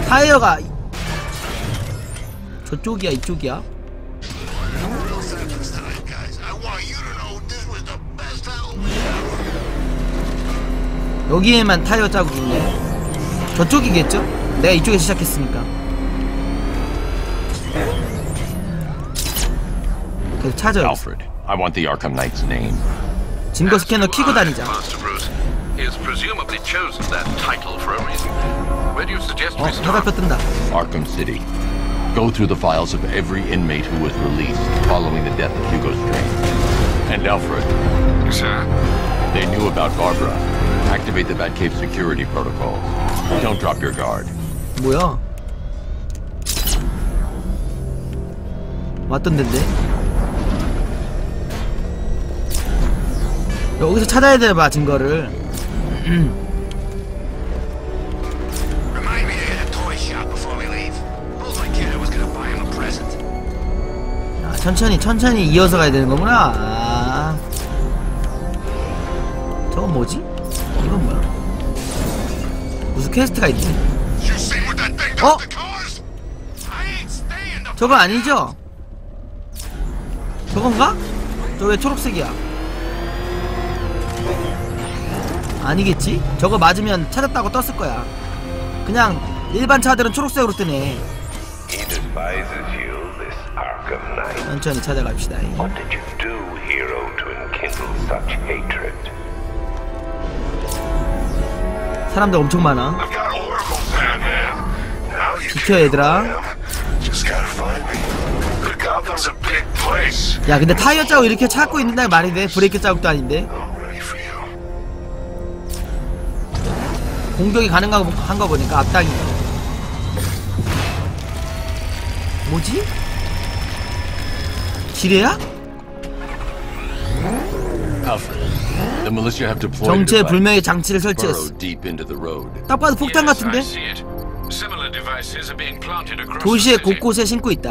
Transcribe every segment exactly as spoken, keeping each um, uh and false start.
타이어가 저쪽이야 이쪽이야? 여기에만 타이어 자국이 있네. 저쪽이겠죠? 내가 이쪽에 시작했으니까. 계속 찾아요. Alfred, I want the Arkham Knight's name. 증거 스캐너 키고 다니자. 어, 화살표 뜬다. Arkham City. Go through the files of every inmate who was released following the death of Hugo Strange. And Alfred. Sir? They knew about Barbara. Activate the Batcave security protocols. Don't drop your guard. 뭐야? 왔던 덴데? 여기서 찾아야 돼 봐 증거를. 아, 천천히 천천히 이어서 가야 되는 거구나. 아. 저건 뭐지? 이건 뭐야? 무슨 퀘스트가 있지? 어? 저거 아니죠? 저건가? 저 왜 초록색이야? 아니겠지? 저거 맞으면 찾았다고 떴을 거야. 그냥 일반 차들은 초록색으로 뜨네. 천천히 찾아갑시다. 사람들 엄청 많아. 비켜 얘들아. 야 근데 타이어 자국 이렇게 찾고 있는다 말이 돼? 브레이크 자국도 아닌데. 공격이 가능한 거 보니까 앞당이네. 뭐지? 지뢰야? 정체 불명의 장치를 설치했어. 딱 봐도 폭탄 같은데? 도시의 곳곳에 신고 있다.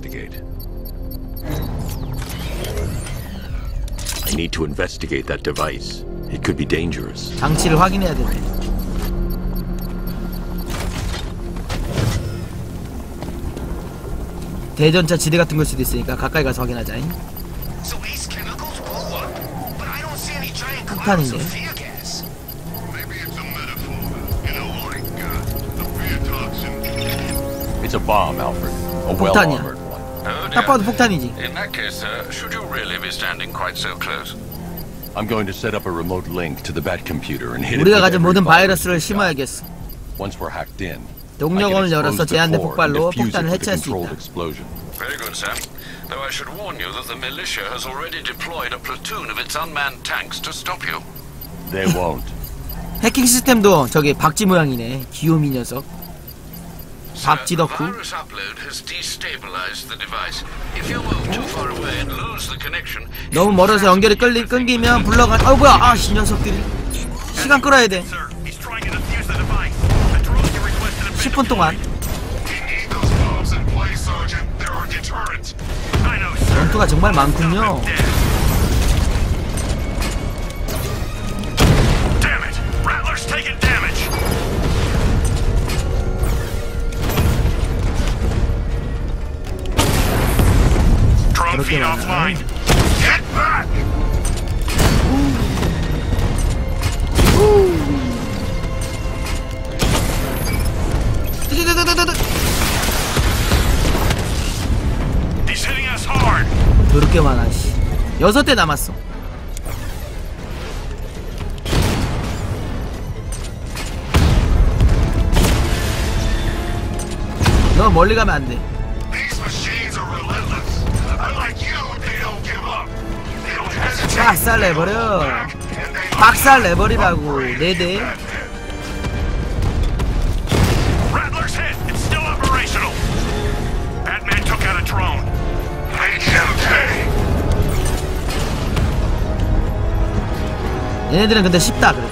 I need to investigate that device. It could be dangerous. 장치를 확인해야 되네. 대전차 지뢰 같은 걸 수도 있으니까 가까이 가서 확인하자. 폭탄이네. It's a bomb, Alfred. A well-armored one. 딱 봐도 폭탄이지. In that case, sir, should you really be standing quite so close? I'm going to set up a remote link to the Bat computer and hit it. 우리가 가진 모든 바이러스를 심어야겠어. Once we're hacked in, 동력원을 열어서 제한된 폭발로 폭탄을 해체할 수 있다. Very good, sir. Though I should warn you that the militia has already deployed a platoon of its unmanned tanks to stop you. They won't. 해킹 시스템도 저기 박쥐 모양이네. 귀요미 녀석. 박쥐 덕후. Virus upload has destabilized the device. If you move too far away and lose the connection, 너무 멀어서 연결이 끌리, 끊기면 불러가. 아 뭐야? 아 이 녀석들이. 시간 끌어야 돼. 십 분 동안. 전투가 정말 많군요. 그렇게 많아. 그렇게 많아. 씨. 여섯 대 남았어. 너 멀리 가면 안 돼. 박살 내버려. 박살 내버리라고. 네 대. 얘네들은 근데 쉽다 그래.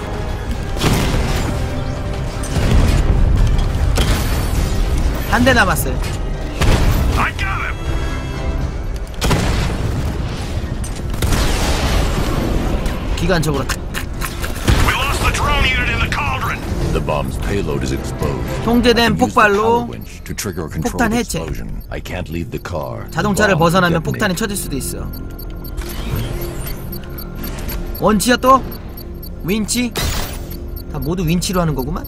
한 대 남았어요. 기관총으로 탁. The bomb's payload is exposed. 통제된 Use the power 폭발로 winch to trigger a controlled 폭탄 해체. explosion. I can't leave the car. 자동차를 Bomb 벗어나면 detonate. 폭탄이 쳐질 수도 있어. 원치야 또? 윈치? 다 모두 윈치로 하는 거구만.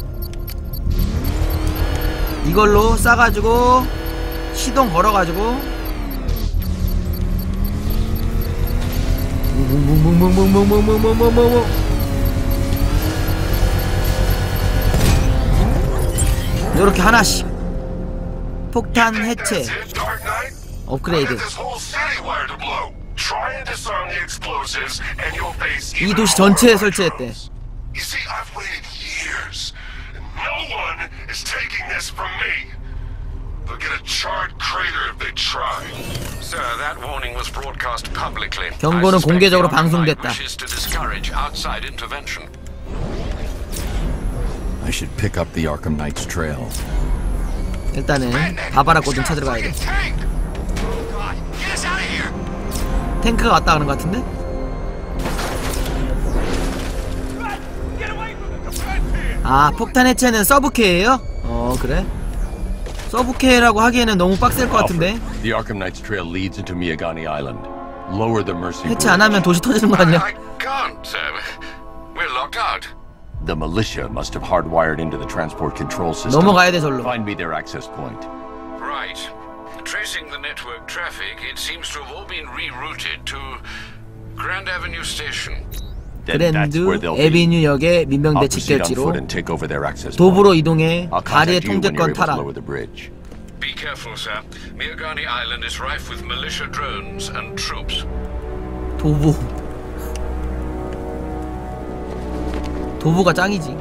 이걸로 싸가지고 시동 걸어가지고 뭉뭉뭉뭉뭉뭉뭉뭉뭉뭉뭉뭉 요렇게 하나씩 폭탄 해체 업그레이드. 이 도시 전체에 설치했대. You see, I've waited years, and no one is taking this from me. They'll get a charred crater if they try. Sir, that warning was broadcast publicly. 경고는 I suspect 공개적으로 the Arkham Knight 방송됐다. wishes to discourage outside intervention. I should pick up the Arkham Knight's trail. 일단은 바바라 꽃 좀 찾으러 가야 돼. 탱크가 왔다 가는 것 같은데? 아, 폭탄 해체는 서브케예요? 어, 그래? 서브케라고 하기에는 너무 빡셀 것 같은데? Alfred, the Arkham Knight's trail leads into Miyagani Island. Lower the Mercy 해체 안 Bridge. 하면 도시 터지는 거 아니야? I can't, sir. We're locked out. The militia must have hardwired into the transport control system. 넘어가야 돼, 절로. Find me their access point. Right. Tracing the network traffic, it seems to have all been rerouted to Grand Avenue Station. Then that's 그랜드 where they'll be. 에비뉴역의 I'll 민병대 proceed on 직결지로 foot and take over their access 도보로 point. 이동해 I'll 가리의 contact you when you're 통제권 able to 탈환. lower the bridge. Be careful, sir. Miyagani Island is rife with militia drones and troops. 도보 도보가 짱이지.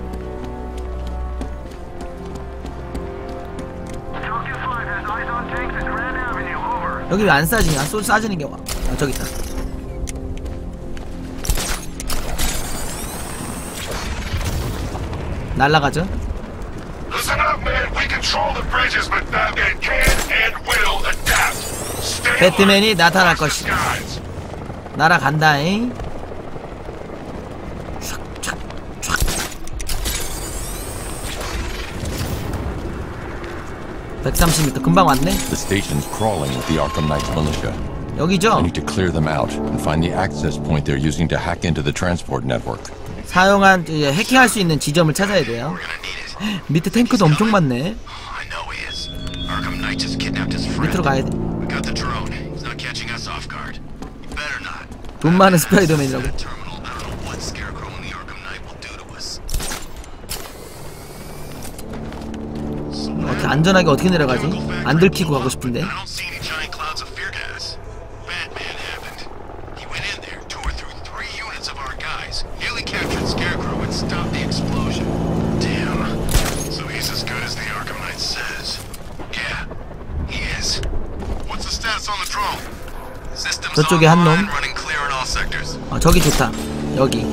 여기 왜 안 싸지냐? 쏘 싸지는 게 와. 아, 저기 있다. 날라가죠? Listen up, man. We control the bridges, but Batman can and will adapt. Stay 배트맨이 alert. 나타날 Watch the 것이다. skies. 날아간다잉. 백삼십 미터 금방 왔네. The station's crawling with the Arkham Knight's militia. I 여기죠? need to clear them out and find the access point they're using to hack into the transport network. 사용한 이제 해킹할 수 있는 지점을 찾아야 돼요. 밑에 탱크도 엄청 많네. I know he is. Arkham Knight just kidnapped his friend. 밑으로 가야 돼. We got the drone. He's not catching us off guard. You better not. 돈 많은 스파이더맨이라고. That terminal. I don't know what Scarecrow and the Arkham Knight will do to us. 어떻게 안전하게 어떻게 내려가지? 안 들키고 가고 싶은데. I don't see any giant clouds of fear gas. Batman happened. He went in there, tore through three units of our guys, nearly captured Scarecrow and stopped the explosion. Damn. So he's as good as the Arkham Knight says. Yeah, he is. What's the status on the drone? Systems 저쪽에 한 놈. online, running clear in all sectors. 어, 저기 좋다. 여기.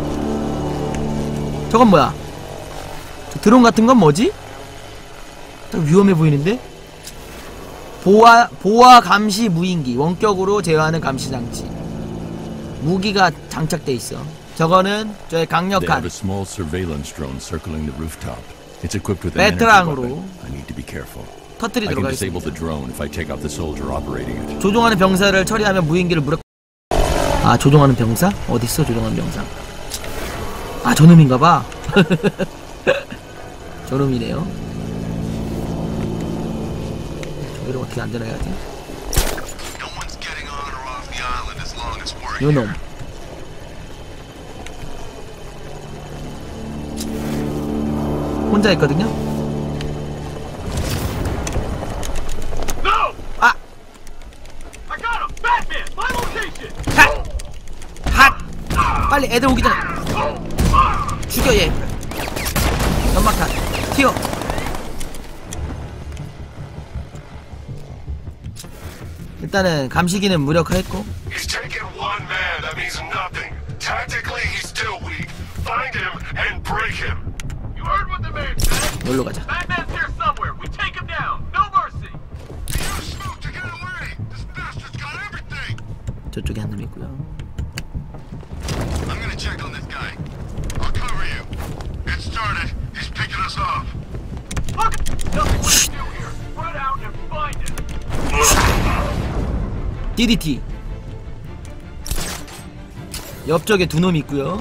저건 뭐야? 저 드론 같은 건 뭐지? 딱 위험해 보이는데? 보아, 보아 감시 무인기. 원격으로 제어하는 감시 장치. 무기가 장착돼 있어. 저거는 저의 They have 강력한 a small surveillance drone circling the rooftop. It's equipped with an energy 배트랑으로 weapon. I need to be careful. I 터뜨리도록 can disable 하겠습니다. the drone if I take out the soldier operating it. 조종하는 병사를 처리하면 무인기를 무력. 아, 조종하는 병사? 어딨어, 조종하는 병사? 아, 저놈인가봐. 저놈이네요. 저기를 어떻게 안전하게 하지? No one's getting on or off the island as long as we're here. 요놈. 혼자 있거든요? 아! I got him! Batman! My location! 핫! 핫! 빨리 애들 오기 전에 죽여 얘. 연막탄 튀어. 일단은 감시기는 무력화했고. He's taken one man. That means nothing. Tactically, he's still weak. Find him and break him. You heard what the man said? 여기로 가자. Batman's here somewhere. We take him down. No mercy. Use smoke to get away. This bastard's got everything. 저쪽에 한 놈 있고요. I'm gonna check on this guy. I'll cover you. It started. He's picking us off. 디디티. 옆쪽에 두 놈이 있고요.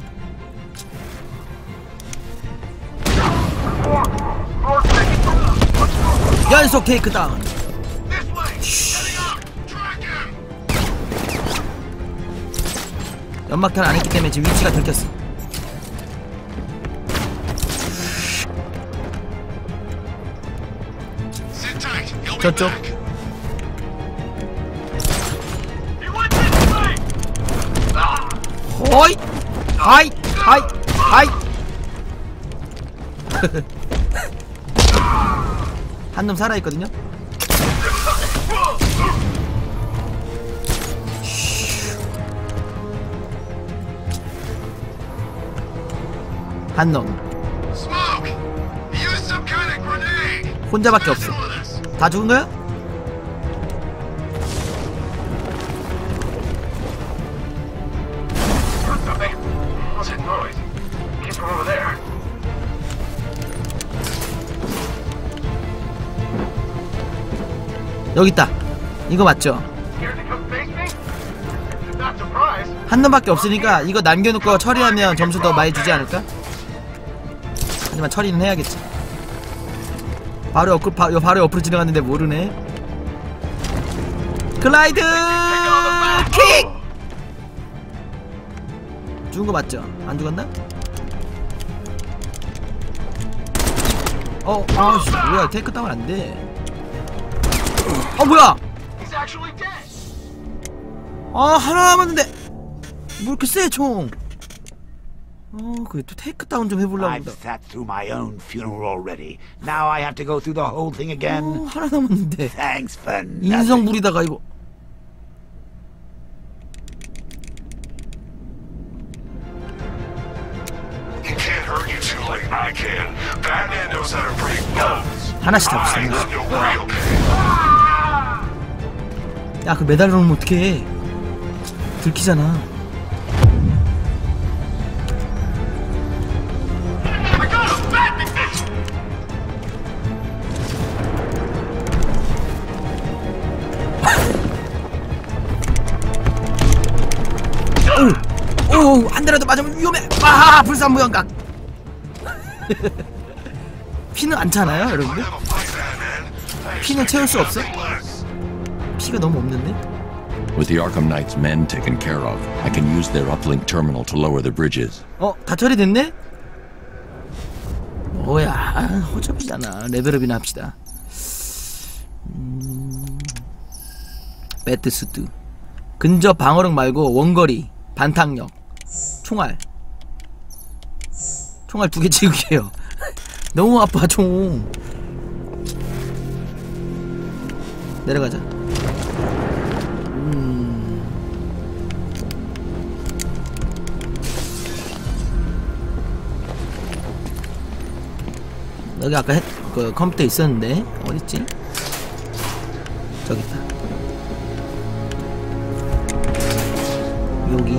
연속 테이크다운. 연막탄 안 했기 때문에 지금 위치가 들켰어. 저쪽. 호이! 하이! 하이! 하이! 한 놈 살아있거든요? 한 놈. 혼자밖에 없어. 다 죽은 거야? 여기 있다. 이거 맞죠? 한 놈밖에 없으니까 이거 남겨놓고 처리하면 점수 더 많이 주지 않을까? 하지만 처리는 해야겠지. 바로 옆, 바, 바로 옆으로 지나갔는데 모르네. 글라이드 킥! 죽은 거 맞죠? 안 죽었나? 어, 아씨, 뭐야, 테이크 다운 안 돼. 어, 뭐야! 아, 하나 남았는데! 뭐 이렇게 세, 총! 어, 그래, 또 테이크 다운 좀 해보려고 I've 한다. sat through my own funeral already. Now I have to go through the whole thing again. 어, 하나 남았는데. Thanks for nothing. 인성 부리다가 이거. He can't hurt you two like I can. Batman knows how to break bones. 하나씩 I 잡읍시다. know the real pain. 야, 그 매달려 놓으면 어떡해. 들키잖아. 오, 오, 한 대라도 맞으면 위험해. 아, 불산무연각. 피는 안 차나요, 여러분들? 피는 채울 수 없어? 피가 너무 없는데? With the Arkham Knight's men taken care of, I can use their uplink terminal to lower the bridges. 어, 다 처리됐네? 뭐야, 허접이잖아. 레벨업이나 합시다. 음... 배트수트. 근접 방어력 말고 원거리, 반탕력, 총알. 총알 두 개 찍을게요. 너무 아파, 총. 내려가자. 음... 여기 아까 했, 그 컴퓨터 있었는데 어딨지? 저기 있다. 여기.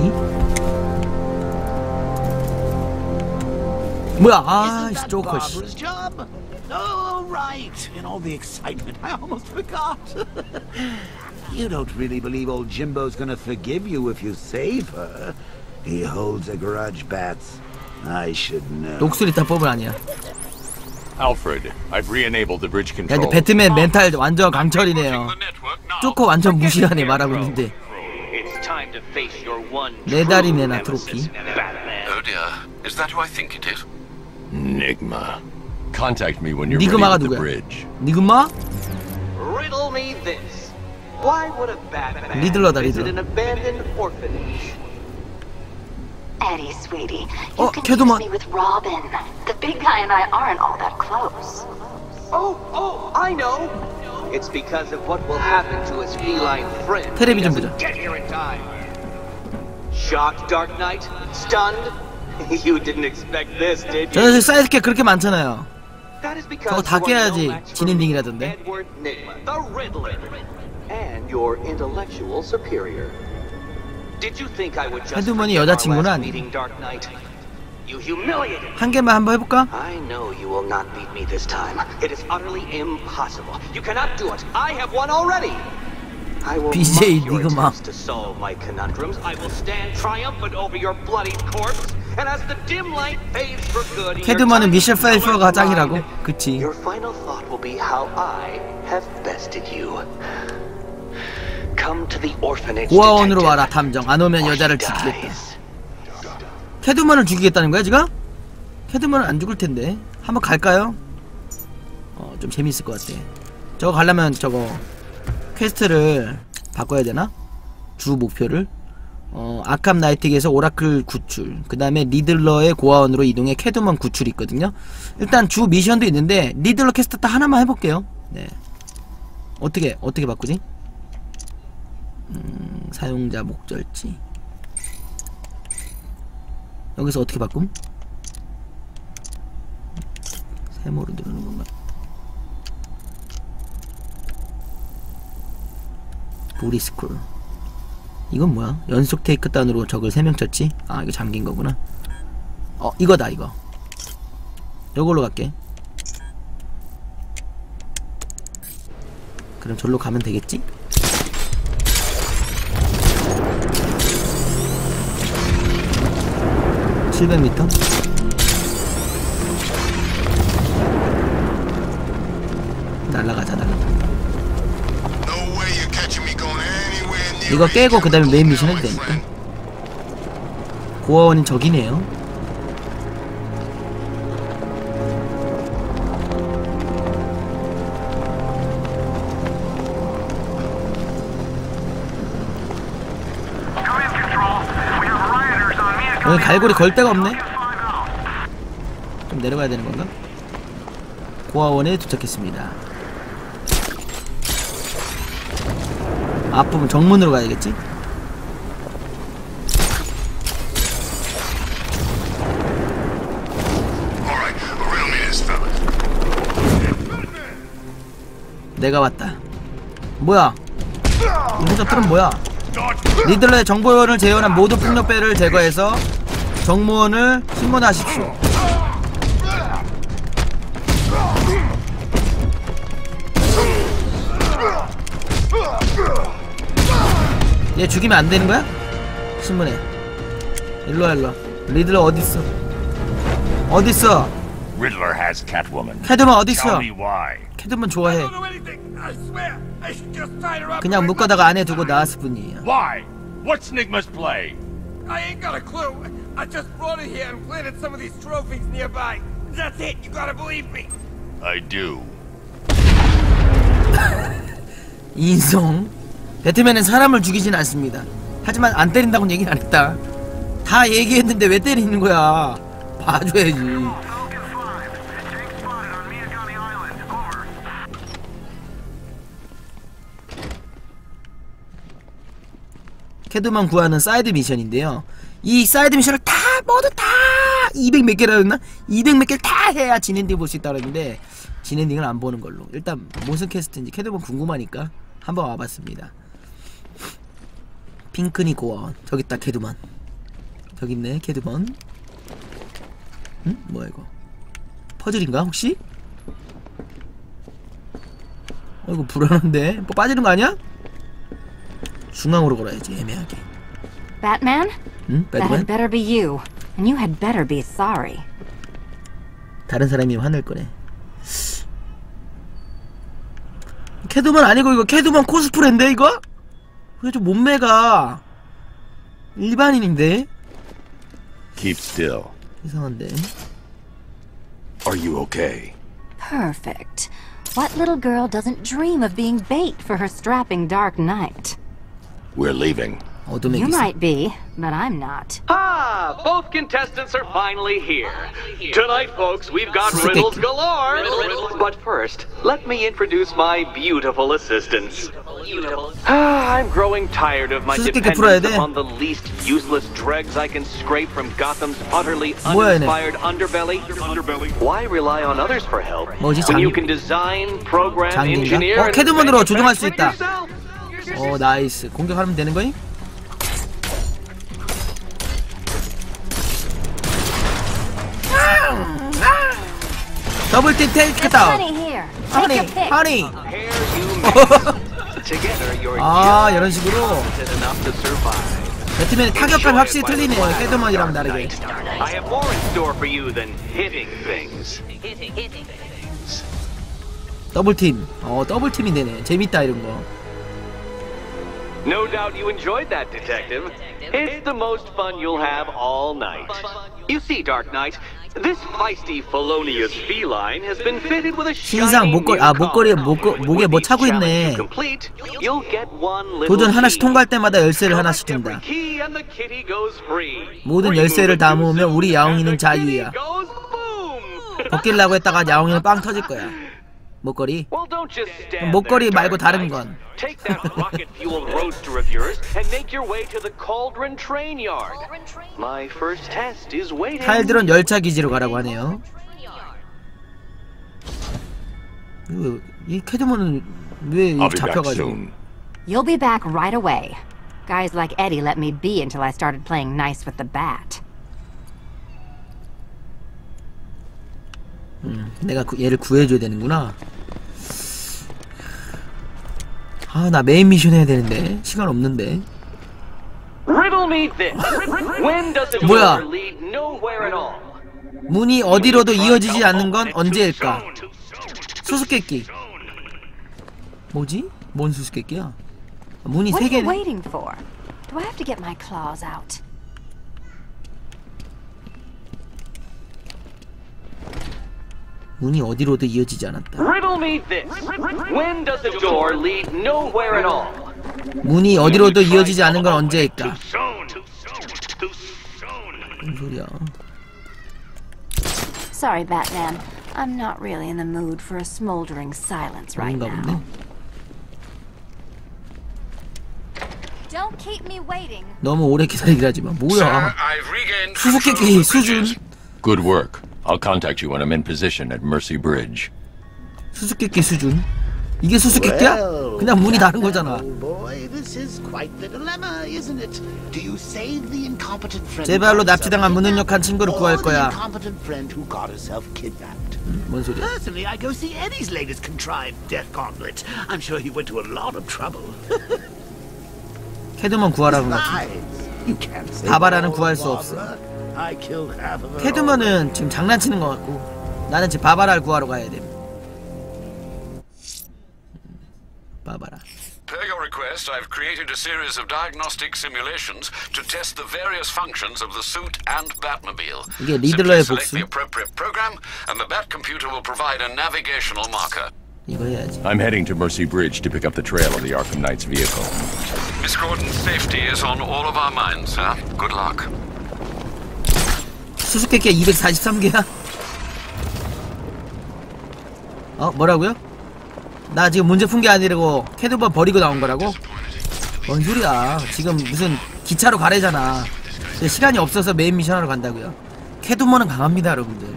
뭐야? 아, 이 조커 씨. Barbara's job? Oh, right. In all the excitement, I almost forgot. You don't really believe old Jimbo's gonna forgive you if you save her. He holds a grudge, Bats. I should know. 녹슬이 다 뽑은 아니야. Alfred, I've re-enabled the bridge 야, control. 근데 배트맨 멘탈 완전 강철이네요. 조커 완전 무시하네 말하고 있는데. 네 다리 내놔 트로피. Oh dear. Is that who I think it is? Enigma. Contact me when you're 니그마가 ready with the 누구야? bridge. 니그마? Riddle me this. Why would a Batman 리들러다, visit 리들러. an abandoned orphanage? Eddie, sweetie, you Oh, can Catwoman. use me with Robin. The big guy and I aren't all that close. Oh, oh, I know. It's because of what will happen to his feline friend. 텔레비전 He doesn't 보자. get here in time. Shocked, Dark Knight? Stunned? You didn't expect this, did 저 you? 녀석 사이드캐 그렇게 많잖아요. That is because 저거 다 you are no 깨야지 match for 진엔딩이라던데. Edward Nygma, the Riddler, and your intellectual superior. Did you think I would just 헤드먼이 forget our 여자친구는 last 아니고. meeting, Dark Knight? You humiliated me. 한 개만 한번 해볼까? I know you will not beat me this time. It is utterly impossible. You cannot do it. I have won already. I will 비제이 mock your 니그마. attempts to solve my conundrums. I will stand triumphant over your bloody corpse. And as the dim light fades for good, 캐드만은 미셸 파이퍼가 짱이라고? 그치. Your final thought will be how I have bested you. Come to the orphanage. 고아원으로 와라 탐정. 안 오면 여자를 죽이겠다. 캐드만을 죽이겠다는 거야 지금? 캐드만은 안 죽을 텐데. 한번 갈까요? 어, 좀 재밌을 것 같아. 저거 가려면 저거 퀘스트를 바꿔야 되나? 주 목표를. 어, 아캄 나이트에서 오라클 구출, 그 다음에 리들러의 고아원으로 이동해 캐드먼 구출이 있거든요. 일단 주 미션도 있는데 리들러 퀘스트 딱 하나만 해볼게요. 네. 어떻게 어떻게 바꾸지? 음, 사용자 목적지. 여기서 어떻게 바꿈? 세모로 누르는 건가? 보리스쿨. 이건 뭐야? 연속 테이크 단으로 적을 세 명 쳤지? 아, 이거 잠긴 거구나. 어, 이거다, 이거. 요걸로 갈게. 그럼 절로 가면 되겠지? 칠백 미터? 날라가자, 날라가. 이거 깨고 그 다음에 메인 미션 해도 되니까. 고아원인 적이네요. 여기 갈고리 걸 데가 없네. 좀 내려가야 되는 건가? 고아원에 도착했습니다. 앞부분 정문으로 가야겠지? 내가 왔다. 뭐야? 이 해적들은 뭐야? 리들러의 정보원을 재현한 모든 폭력배를 제거해서 정무원을 신문하십시오. 얘 죽이면 안 되는 거야? 신문해. 일로와, 일로와. 리들러 어딨어? 어딨어? Riddler has Catwoman. 캐드만 어딨어? Tell me why. 캐드만 좋아해. 그냥 묶어다가 안에 두고 나왔을 뿐이에요. Why? What's Nigma's play? I ain't got a clue. I just brought it here and planted some of these trophies nearby. That's it. You gotta believe me. I do. 인성. 배트맨은 사람을 죽이진 않습니다. 하지만 안 때린다고는 얘기는 안 했다. 다 얘기했는데 왜 때리는 거야? 봐줘야지. 캐드만 구하는 사이드 미션인데요. 이 사이드 미션을 다 모두 다 이백 몇 개라 했나? 이백 몇 개를 다 해야 진엔딩 볼 수 있다 그랬는데 진엔딩을 안 보는 걸로. 일단 무슨 퀘스트인지 캐드만 궁금하니까 한번 와봤습니다. 핑크니 고아원. 저기 있다 캐드만. 저기 있네 캐드만. 응? 뭐야 이거? 퍼즐인가 혹시? 어 이거 불안한데? 뭐 빠지는 거 아니야? 중앙으로 걸어야지 애매하게. Batman? 응? That 배트맨? had better be you. And you had better be sorry. 다른 사람이 화낼 거네. 캐드만 아니고 이거 캐드만 코스프레인데 이거? 왜 좀 몸매가 일반인인데? Keep still. 이상한데. Are you okay? Perfect. What little girl doesn't dream of being bait for her strapping Dark Knight? We're leaving. 어둠의 You 기사. might be, but I'm not. Ah, both contestants are finally here. Tonight, folks, we've got riddles galore. But first, let me introduce my beautiful assistants. Ah, I'm growing tired of my 수수께끼 풀어야 dependence 돼. upon the least useless dregs I can scrape from Gotham's utterly 뭐야, 얘네. uninspired underbelly. Underbelly. Why rely on others for help 뭐지, when you 장인- can design, program, 장인인가? engineer, 어, and 캐드먼으로 조종할 수 manufacture it 있다. yourself? 어 나이스. 공격하면 되는 거임? 더블팀 테이크 다운. Honey here. Take 하니 your pick. 하니. Hair you 아, 이런 식으로 배트맨의 타격감이 확실히 틀리네. 캐드먼이랑 다르게. I have more in store for you than hitting things. 더블팀. 어, 더블팀이 되네. 재밌다 이런 거. No doubt you enjoyed that, Detective. It's the most fun you'll have all night. You see, Dark Knight, this feisty felonious feline has been fitted with a 신상 목걸이 아 목걸이에 목 목에 뭐 차고 있네. 도전 하나씩 통과할 때마다 열쇠를 하나씩 준다. 모든 열쇠를 다 모으면 우리 야옹이는 자유야. 벗기려고 했다가 야옹이는 빵 터질 거야. 목걸이? 목걸이 말고 다른 건. 칼드론 열차 기지로 가라고 하네요. 이, 이 캐드먼은 왜 잡혀가지고? You'll be back right away. Guys like Eddie let me be until I started playing nice with the bat. 음, 내가 구, 얘를 구해줘야 되는구나. 아, 나 메인 미션 해야 되는데 시간 없는데. 뭐야? 문이 어디로도 이어지지 않는 건 언제일까? 수수께끼. 뭐지? 뭔 수수께끼야? 문이 세 개네. Do I have to get my claws out? 문이 어디로도 이어지지 않았다. 문이 어디로도 이어지지 않은 건 언제일까? 무슨 소리야? Sorry, Batman. I'm not really in the mood for a smoldering silence right now. Don't keep me waiting. 너무 오래 기다리게 하지 마. 뭐야? 수수께끼 수준. Good work. I'll contact you when I'm in position at Mercy Bridge. 수수께끼 수준. 이게 수수께끼야? 그냥 문이 다른 거잖아. 제발로 납치당한 무능력한 친구를 구할 거야. 음, 뭔 소리야? Personally, I go see Eddie's latest contrived death gauntlet. I'm sure he went to a lot of trouble. 캐드먼 구하라는 것 같아. 바바라는 구할 수 없어. 캐드먼은 지금 장난치는 것 같고 나는 지금 바바라를 구하러 가야 돼. 바바라. Per your request, I've created a series of diagnostic simulations to test the various functions of the suit and Batmobile. 이게 리들러의 Simply 복수. select the appropriate program, and the Bat computer will provide a navigational marker. 이거 해야지. I'm heading to Mercy Bridge to pick up the trail of the Arkham Knight's vehicle. Miss Gordon's safety is on all of our minds, sir. Good luck. 수수께끼 이백사십삼 개야? 어? 뭐라고요? 나 지금 문제 푼 게 아니라고 캐드먼 버리고 나온 거라고? 뭔 소리야. 지금 무슨 기차로 가래잖아. 시간이 없어서 메인 미션하러 간다고요. 캐드먼은 강합니다 여러분들.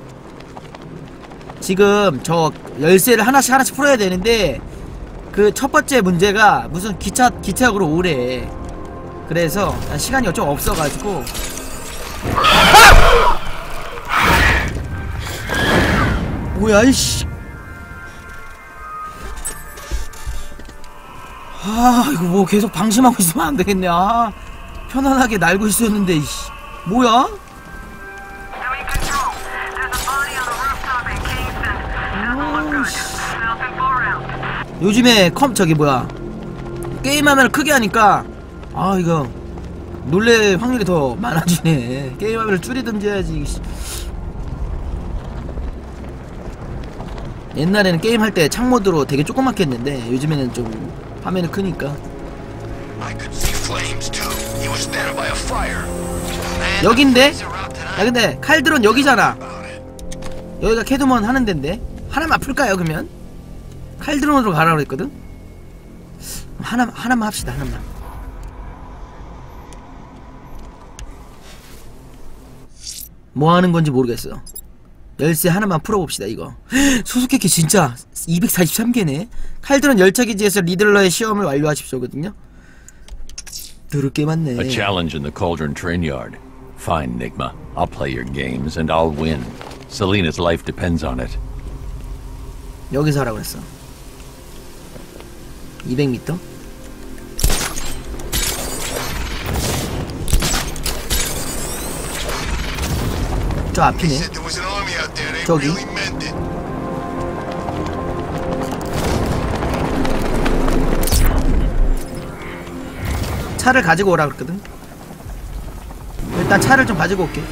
지금 저 열쇠를 하나씩 하나씩 풀어야 되는데 그 첫 번째 문제가 무슨 기차 기차역으로 오래. 그래서 시간이 좀 없어가지고. 뭐야 이씨. 아 이거 뭐 계속 방심하고 있으면 안 되겠네. 아 편안하게 날고 있었는데 이씨. 뭐야? 요즘에 컴 저기 뭐야 게임화면을 크게 하니까 아 이거 놀랄 확률이 더 많아지네. 게임화면을 줄이든지 해야지. 옛날에는 게임할 때 창모드로 되게 조그맣게 했는데 요즘에는 좀 화면이 크니까. 여긴데? 야 근데 칼드론 여기잖아. 여기가 캐드먼 하는 데인데 하나만 풀까요 그러면? 칼드론으로 가라고 했거든? 하나, 하나만 합시다 하나만. 뭐 하는 건지 모르겠어. 열쇠 하나만 풀어봅시다 이거. 수수께끼 진짜 이백사십삼 개네. 칼드론 열차기지에서 리들러의 시험을 완료하십시오거든요. 더럽게 많네. A challenge in the Cauldron train yard. Fine, Enigma. I'll play your games and I'll win. Selina's life depends on it. 여기서 하라고 했어. 이백 미터. 저 앞이네. Said there was an army out there. They 저기. really meant it. 차를 가지고 오라 그랬거든. 일단 차를 좀 가지고 올게.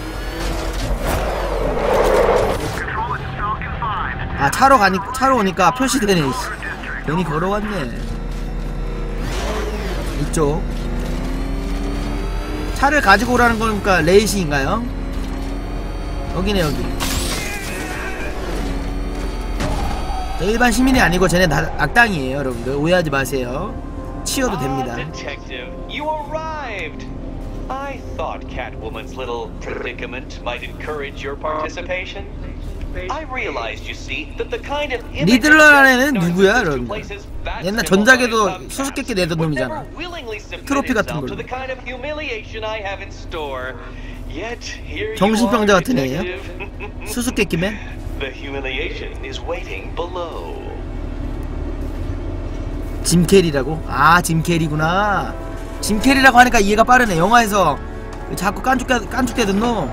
아, 차로 가니 차로 오니까 표시되네. 씨. 괜히 걸어왔네. 이쪽 차를 가지고 오라는 거니까 레이싱인가요? 여기네 여기. 일반 시민이 아니고 쟤네 다 악당이에요, 여러분들. 오해하지 마세요. 치워도 됩니다. Ah, Detective, you arrived. I thought Catwoman's little predicament might encourage your participation. I realized, you see, that the kind of 리들러라는 누구야, 여러분들? 옛날 전작에도 수수께끼 내던 놈이잖아. 트로피 같은 걸로. 정신병자 같은 애예요? 수수께끼맨? The humiliation is waiting below. 짐 캐리라고? 아, 짐 캐리구나. 짐 캐리라고 하니까 이해가 빠르네. 영화에서 자꾸 깐죽대, 깐죽대던 놈.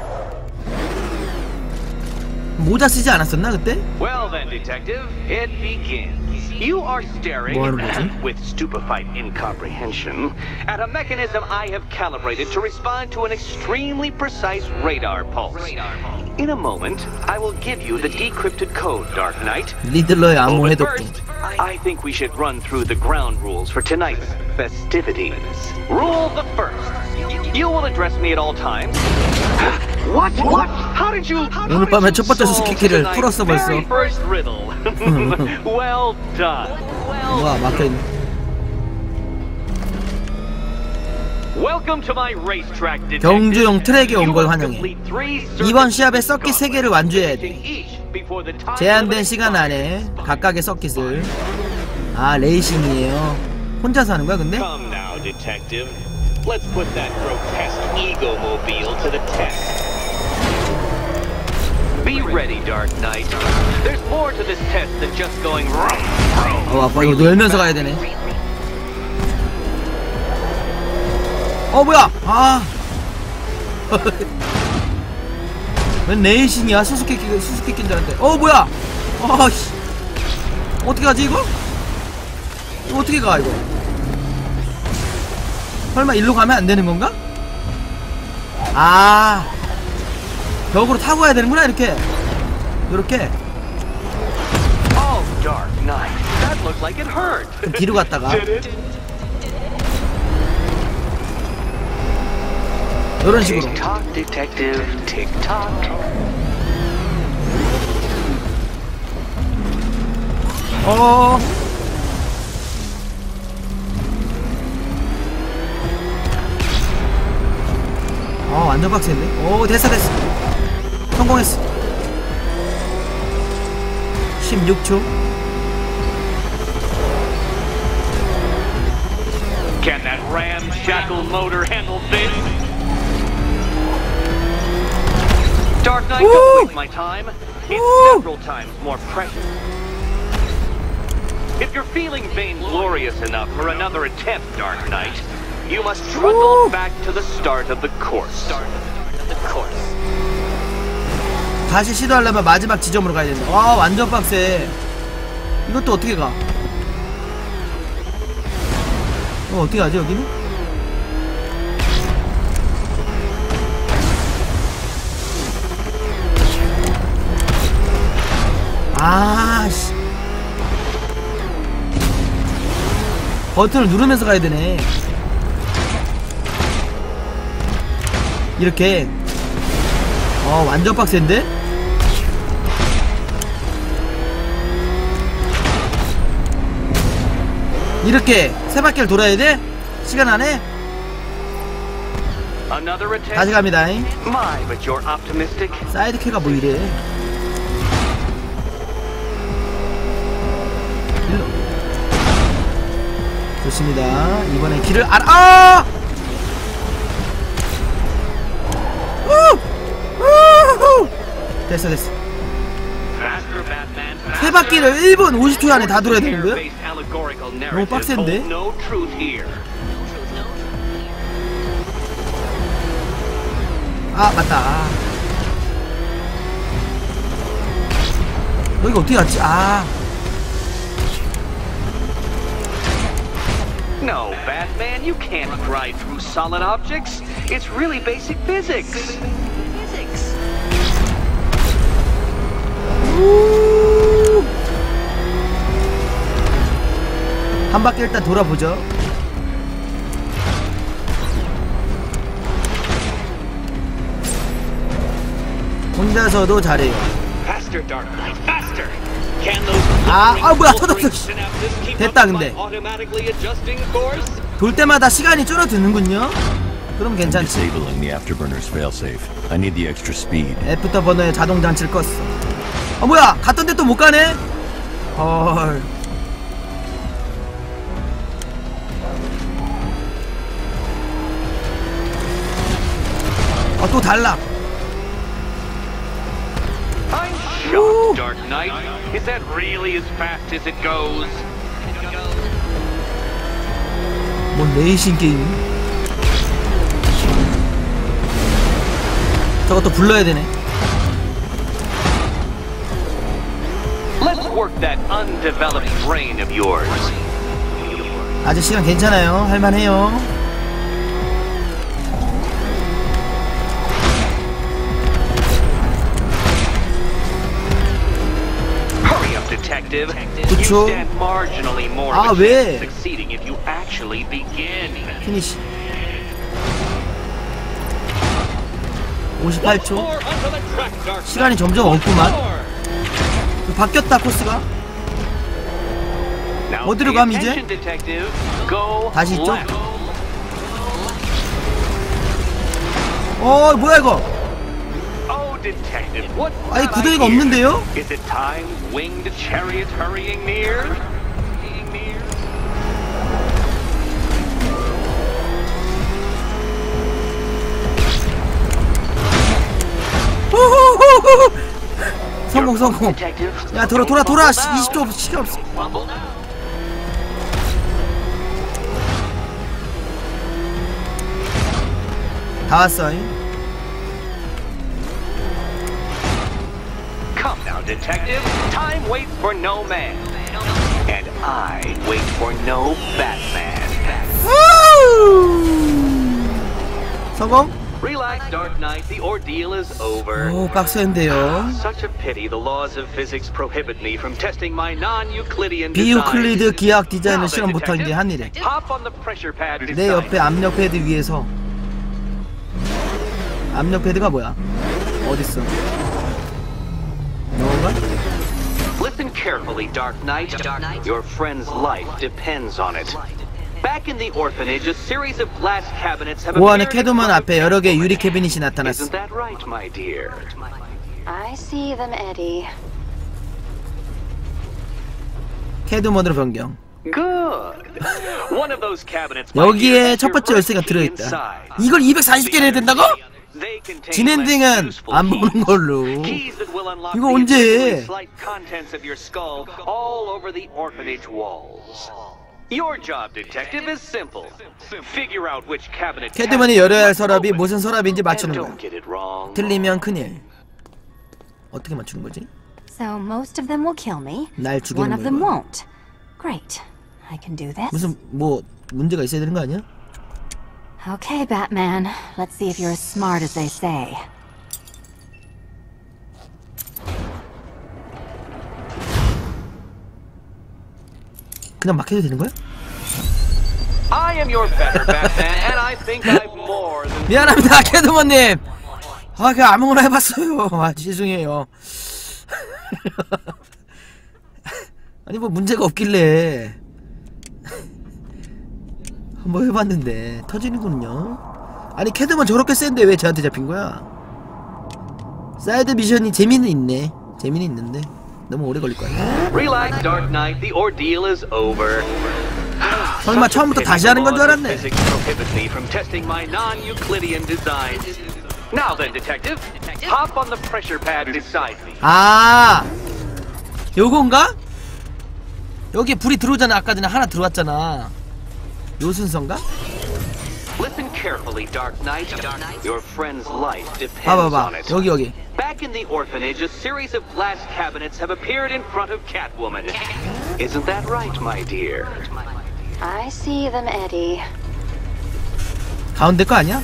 모자 쓰지 않았었나 그때? Well then, detective, it begins. You are staring 뭐 하는 거지? with stupefied incomprehension at a mechanism I have calibrated to respond to an extremely precise radar pulse. In a moment, I will give you the decrypted code, Dark Knight. 리들러의 암호 But 해독기. first, I think we should run through the ground rules for tonight's festivities. Rule the first. You will address me at all times. What? What? How did you? 오늘 밤에 첫 번째 수수께끼를 solve 풀었어 tonight's 벌써. very first riddle. Well done. 뭐야, 막혀있네. Welcome to my racetrack, detective. 경주용 트랙에 온 걸 You will 환영해. complete three 이번 circuits 시합에 서킷 세 개를 완주해야 돼. each before the time 제한된 limit 시간 안에 각각의 서킷을. 아, 레이싱이에요. 혼자서 하는 거야 근데? Come now, detective. Let's put that grotesque ego-mobile to the test. Be ready, Dark Knight. There's more to this test than just going vroom, vroom. 어, 아빠 이거 놀면서 가야 되네. 어, 뭐야? 아. 웬 레이싱이야? 수수께끼, 수수께끼인 줄 알았는데. 어, 뭐야? 아, 씨. 어떻게 가지 이거? 이거 어떻게 가 이거? 설마 일로 가면 안 되는 건가? 아, 벽으로 타고 가야 되는구나. 이렇게 이렇게 Oh, Dark Knight. That looked like it hurt. 좀 뒤로 갔다가 Did it? 이런 식으로. Tick-tock, detective. Tick-tock. 어. 어, 완전 빡센데? 오, 됐어, 됐어. 성공했어. 십육 초. Can that ramshackle motor handle this? Dark Knight, Woo! don't waste my time. It's Woo! several times more precious. If you're feeling vainglorious enough for another attempt, Dark Knight, you must trundle Woo! back to the start of the course. Start of the course. 다시 시도하려면 마지막 지점으로 가야 된다. 와, 완전 빡세. 이것도 어떻게 가? 어, 어떻게 가지 여기는? 아씨, 버튼을 누르면서 가야 되네. 이렇게. 어, 완전 빡센데? 이렇게 세 바퀴를 돌아야 돼? 시간 안에? Another attempt? 다시 갑니다. My, but you're optimistic. 사이드캐가 뭐 이래? 일로. 좋습니다. 이번에 길을 알아. 아! 우! 우후! 됐어, 됐어. Faster, Batman. 세 세 바퀴를 일 분 오십 초 안에 다 돌아야 되는 거야? 너무 빡센데? 아 맞다. 여기가 어떻게 갔지? 아 No, Batman, you can't ride through solid objects. It's really basic physics. Physics. 한 바퀴 일단 돌아보죠. 혼자서도 잘해요. Faster, Dark Knight, faster. Can those 아, 아 뭐야 터졌어. 됐다 근데 돌 때마다 시간이 줄어드는군요. 그럼 괜찮지. Disabling the afterburner's failsafe. I need the extra speed. 애프터 버너의 자동 장치를 껐어. 어 뭐야 갔던 데 또 못 가네. 헐. 어 또 달라. Shocked, Dark Knight. Is that really as fast as it goes? 뭔 레이싱 게임? 저것도 불러야 되네. Let's work that undeveloped brain of yours. 아직 시간 괜찮아요. 할만해요. Detective, 그쵸? you stand marginally more 아 of a 왜? chance of succeeding if you actually begin. 피니시. 오십팔 초. 시간이 점점 없구만. 바뀌었다 코스가. 어디로 감 이제? 다시 이쪽. 어 뭐야 이거? 아니 구덩이가 없는데요? Is it time, winged chariot hurrying near? 후후후후. 성공 성공. 야 돌아 돌아 돌아. 이십 초 시간 없어. 다 왔어. Come now, detective. Time waits for no man. And I wait for no Batman. 성공? Relax, Dark Knight. The ordeal is over. 오 빡센데요. Such a pity the laws of physics prohibit me from testing my non-Euclidean 비유클리드 기하학 디자인을 실험 못한 게 한일에. Hop on the pressure pad 내 옆에 압력 패드 위에서. 압력 패드가 뭐야? 어딨어? Listen carefully, Dark Knight. Your friend's life depends on it. Back in the orphanage, a series of glass cabinets have 고안의 appeared. 캐도만 앞에 여러 개의 유리 캐비닛이 나타났어. Isn't that right, my dear? I see them, Eddie. 캐드모드로 변경. Good. One of those cabinets. 여기에 첫 번째 열쇠가 들어있다. 이걸 이백사십 개를 해야 된다고? 진엔딩은 안 보는 걸로. 이거 언제 해? 캐드먼이 열어야 할 서랍이 무슨 서랍인지 맞추는 거야. 틀리면 큰일. 어떻게 맞추는 거지? So most of them will kill me. 날 죽이는 One of them 거야. won't. Great. I can do this. 무슨 뭐 문제가 있어야 되는 거 아니야? Okay, Batman. Let's see if you're as smart as they say. 그냥 막 해도 되는 거야? I am your better Batman, and I think I've more than. 미안합니다, 캐드먼님. 아, 그냥 아무거나 해봤어요. 아, 죄송해요. 아니 뭐 문제가 없길래 한번 해봤는데 터지는군요. 아니 캐드먼 저렇게 센데 왜 저한테 잡힌 거야? 사이드 미션이 재미는 있네. 재미는 있는데 너무 오래 걸릴 거야. Relax, Dark Knight. The ordeal is over. 설마 처음부터 다시 하는 건 줄 알았네. Now then, detective, hop on the pressure pad beside me. 아, 요건가? 여기에 불이 들어오잖아. 아까 전에 하나 들어왔잖아. 요 순서인가? Listen carefully, Dark Knight. Your friend's life depends 봐봐봐. on it. 여기 여기. Back in the orphanage, a series of glass cabinets have appeared in front of Catwoman. Isn't that right, my dear? I see them, Eddie. 가운데 거 아니야?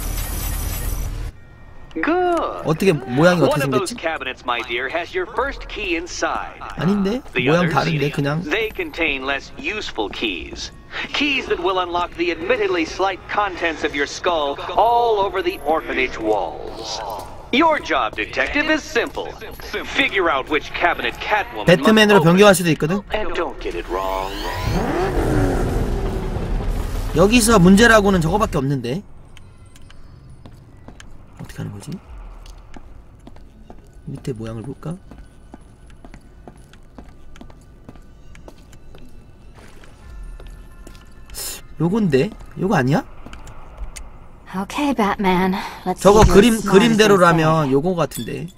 Good. 어떻게 모양이 어떻게 One of those 생겼지? cabinets, my dear, has your first key inside. 아닌데? The 모양 others, 다른데 그냥. they contain less useful keys. Keys that will unlock the admittedly slight contents of your skull all over the orphanage walls. Your job, detective, is simple. Figure out which cabinet Catwoman 배트맨으로 must 변경할 open. 수도 있거든. And don't get it wrong. 여기서 문제라고는 저거밖에 없는데. 어떻게 하는 거지? 밑에 모양을 볼까? 요건데? 요거 아니야? Okay, Batman. Let's 저거 see if you're 그림 as smart as they 그림대로라면 say. 요거 같은데.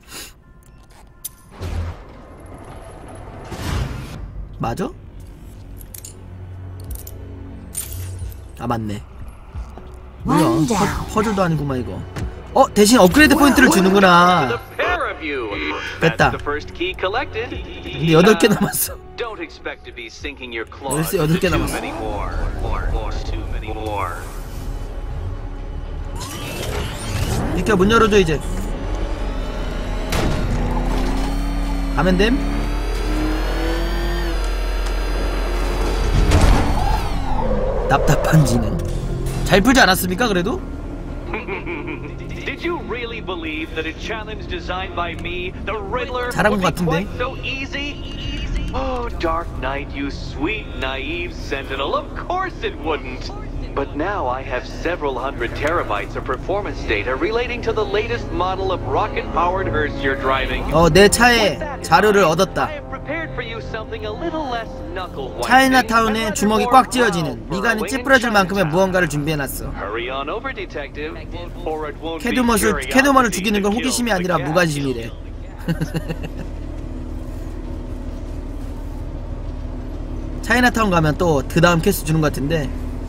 맞아? 아 맞네. 뭐야? One down. 퍼, 퍼즐도 아니구만 이거. 어 대신 업그레이드 포인트를 To 주는구나. the pair of you. 됐다. That's the first key collected. 근데 여덟 개 남았어. Don't expect to be sinking your claws 열쇠 여덟 개 too 남았어. many more. More, more, too many more. 비켜 문 열어줘 이제. 가면 됨? 답답한 지능. 잘 풀지 않았습니까 그래도? Did you really believe that a challenge designed by me, the Riddler, 잘한 would 것 be 같은데? quite so easy? Oh, Dark Knight, you sweet, naive sentinel. Of course it wouldn't. But now I have several hundred terabytes of performance data relating to the latest model of rocket-powered hearse you're driving. 어 내 With 차에 that in 자료를 mind, 얻었다. I have prepared for you something a little less knuckle-whitening. 차이나타운에 주먹이 꽉 쥐어지는 미간이 찌푸려질 만큼의 무언가를 준비해놨어. Hurry on over, detective, or it won't be 캐드먼을 캐드먼을 curiosity 죽이는 건 that 호기심이 kills the 아니라 cat. 무관심이래. 차이나타운 가면 또 그 다음 캐스 주는 것 같은데.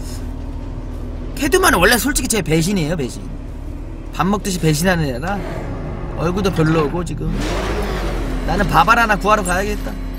캐드먼은 원래 솔직히 제 배신이에요 배신. 밥 먹듯이 배신하는 애라 얼굴도 별로고 지금. 나는 밥 하나 구하러 가야겠다.